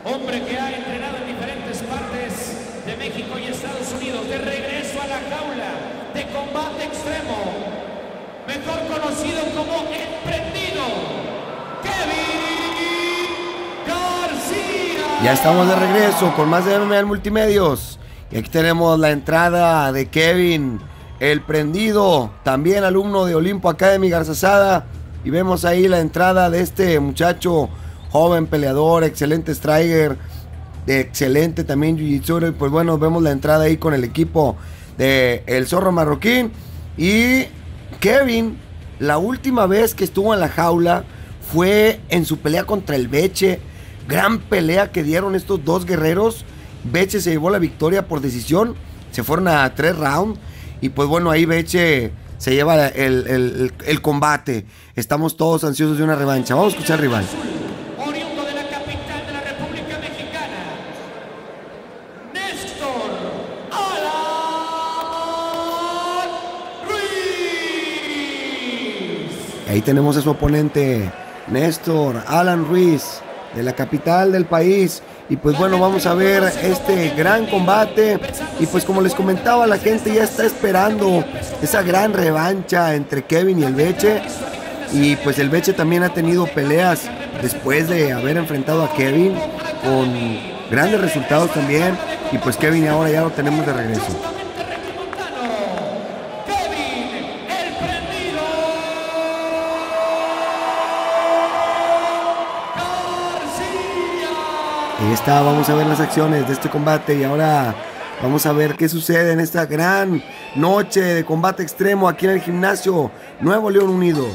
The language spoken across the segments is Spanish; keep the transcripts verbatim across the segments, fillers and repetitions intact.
hombre que ha entrenado en diferentes partes de México y Estados Unidos, de regreso a la jaula de combate extremo, mejor conocido como El Prendido, Kevin García. Ya estamos de regreso con más de M M A en Multimedios. Y aquí tenemos la entrada de Kevin, El Prendido, también alumno de Olimpo Academy Garzazada. Y vemos ahí la entrada de este muchacho, joven peleador, excelente striker, excelente también jiu-jitsu. Y pues bueno, vemos la entrada ahí con el equipo de El Zorro Marroquín. Y Kevin, la última vez que estuvo en la jaula fue en su pelea contra el Beche. Gran pelea que dieron estos dos guerreros. Beche se llevó la victoria por decisión. Se fueron a tres rounds. Y pues bueno, ahí Beche se lleva el, el, el, el combate. Estamos todos ansiosos de una revancha. Vamos a escuchar al rival. Oriundo de la capital de la República Mexicana, Néstor Alan Ruiz. Ahí tenemos a su oponente, Néstor Alan Ruiz, de la capital del país. Y pues bueno, vamos a ver este gran combate. Y pues como les comentaba, la gente ya está esperando esa gran revancha entre Kevin y el Beche. Y pues el Beche también ha tenido peleas después de haber enfrentado a Kevin, con grandes resultados también. Y pues Kevin ahora ya lo tenemos de regreso. Ahí está, vamos a ver las acciones de este combate y ahora vamos a ver qué sucede en esta gran noche de combate extremo aquí en el gimnasio Nuevo León Unido.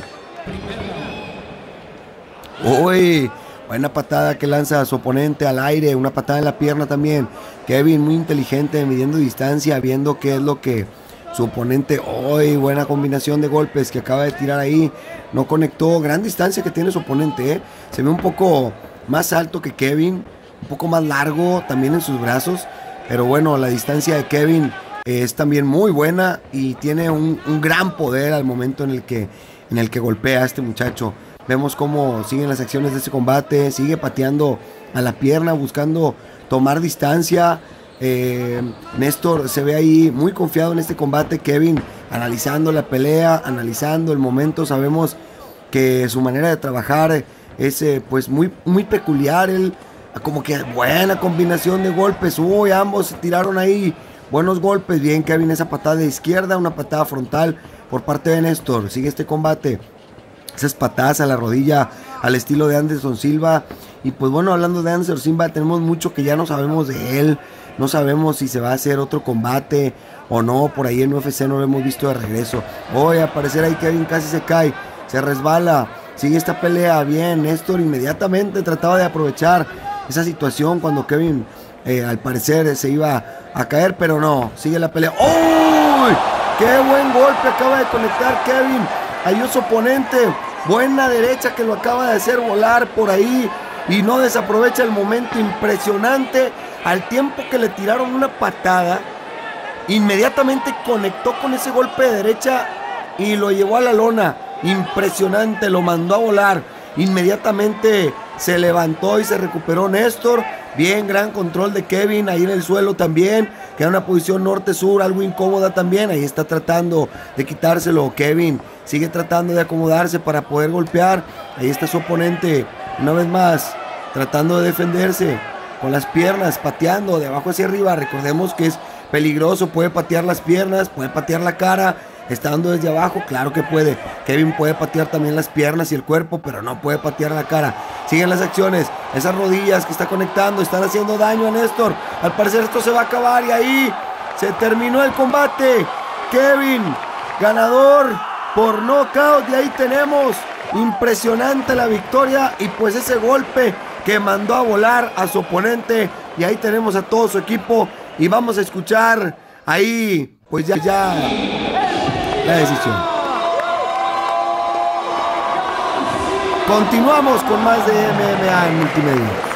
Uy, buena patada que lanza a su oponente al aire, una patada en la pierna también. Kevin muy inteligente, midiendo distancia, viendo qué es lo que su oponente... Uy, buena combinación de golpes que acaba de tirar ahí. No conectó, gran distancia que tiene su oponente, ¿eh? Se ve un poco más alto que Kevin, un poco más largo también en sus brazos, pero bueno, la distancia de Kevin es también muy buena y tiene un, un gran poder al momento en el que en el que golpea a este muchacho. Vemos cómo siguen las acciones de este combate, sigue pateando a la pierna, buscando tomar distancia. eh, Néstor se ve ahí muy confiado en este combate. Kevin analizando la pelea, analizando el momento. Sabemos que su manera de trabajar es eh, pues muy, muy peculiar. Él como que buena combinación de golpes. Uy, ambos se tiraron ahí buenos golpes. Bien, Kevin, esa patada de izquierda, una patada frontal por parte de Néstor. Sigue este combate, esas patadas a la rodilla al estilo de Anderson Silva. Y pues bueno, hablando de Anderson Silva, tenemos mucho que ya no sabemos de él. No sabemos si se va a hacer otro combate o no. Por ahí en U F C no lo hemos visto de regreso. Hoy aparecer ahí Kevin casi se cae, se resbala. Sigue esta pelea. Bien, Néstor inmediatamente trataba de aprovechar esa situación cuando Kevin eh, al parecer se iba a caer, pero no, sigue la pelea. ¡Uy! ¡Qué buen golpe acaba de conectar Kevin! Ahí su oponente, buena derecha que lo acaba de hacer volar por ahí y no desaprovecha el momento. Impresionante, al tiempo que le tiraron una patada, inmediatamente conectó con ese golpe de derecha y lo llevó a la lona. Impresionante, lo mandó a volar. Inmediatamente se levantó y se recuperó Néstor. Bien, gran control de Kevin ahí en el suelo también. Queda en una posición norte-sur, algo incómoda también. Ahí está tratando de quitárselo. Kevin sigue tratando de acomodarse para poder golpear. Ahí está su oponente, una vez más, tratando de defenderse con las piernas, pateando de abajo hacia arriba. Recordemos que es peligroso, puede patear las piernas, puede patear la cara. Está dando desde abajo, claro que puede. Kevin puede patear también las piernas y el cuerpo, pero no puede patear la cara. Siguen las acciones, esas rodillas que está conectando, están haciendo daño a Néstor. Al parecer esto se va a acabar y ahí se terminó el combate. Kevin, ganador por nocaut, y ahí tenemos, impresionante la victoria y pues ese golpe que mandó a volar a su oponente. Y ahí tenemos a todo su equipo y vamos a escuchar ahí, pues ya, ya... la decisión. Continuamos con más de M M A en Multimedia.